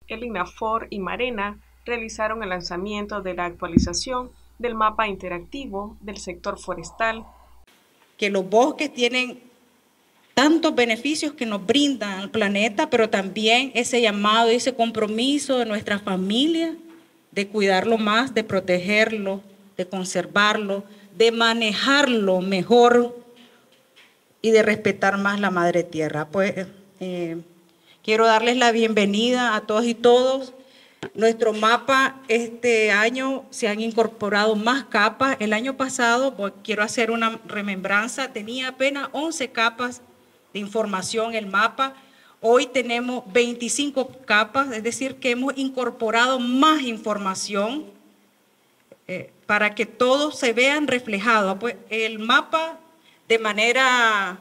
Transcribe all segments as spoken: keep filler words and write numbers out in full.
el INAFOR y Marena realizaron el lanzamiento de la actualización del mapa interactivo del sector forestal. Que los bosques tienen tantos beneficios que nos brindan al planeta, pero también ese llamado y ese compromiso de nuestra familia de cuidarlo más, de protegerlo, de conservarlo, de manejarlo mejor y de respetar más la madre tierra. Pues eh, quiero darles la bienvenida a todos y todos. Nuestro mapa este año se han incorporado más capas. El año pasado, pues, quiero hacer una remembranza, tenía apenas once capas de información el mapa. Hoy tenemos veinticinco capas, es decir, que hemos incorporado más información eh, para que todos se vean reflejados. Pues el mapa de manera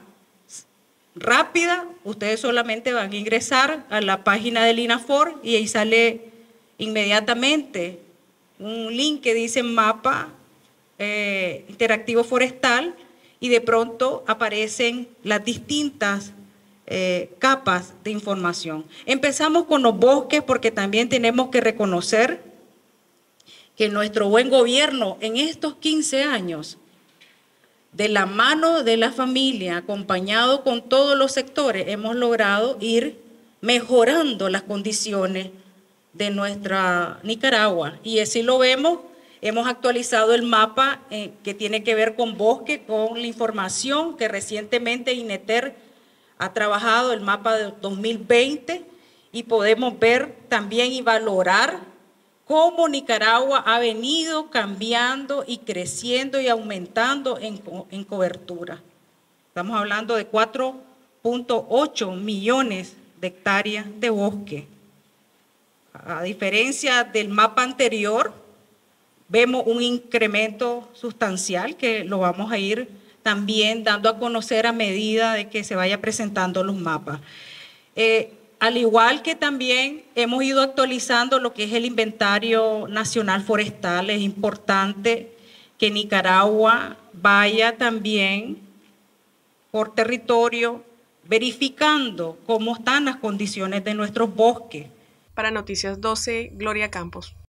rápida, ustedes solamente van a ingresar a la página del INAFOR y ahí sale inmediatamente un link que dice mapa eh, interactivo forestal y de pronto aparecen las distintas eh, capas de información. Empezamos con los bosques porque también tenemos que reconocer que nuestro buen gobierno en estos quince años, de la mano de la familia, acompañado con todos los sectores, hemos logrado ir mejorando las condiciones de nuestra Nicaragua. Y así lo vemos, hemos actualizado el mapa eh, que tiene que ver con bosque, con la información que recientemente INETER ha trabajado, el mapa de dos mil veinte, y podemos ver también y valorar cómo Nicaragua ha venido cambiando y creciendo y aumentando en, en cobertura. Estamos hablando de cuatro punto ocho millones de hectáreas de bosque. A diferencia del mapa anterior, vemos un incremento sustancial que lo vamos a ir también dando a conocer a medida de que se vaya presentando los mapas. Eh, al igual que también hemos ido actualizando lo que es el inventario nacional forestal, es importante que Nicaragua vaya también por territorio verificando cómo están las condiciones de nuestros bosques. Para Noticias doce, Gloria Campos.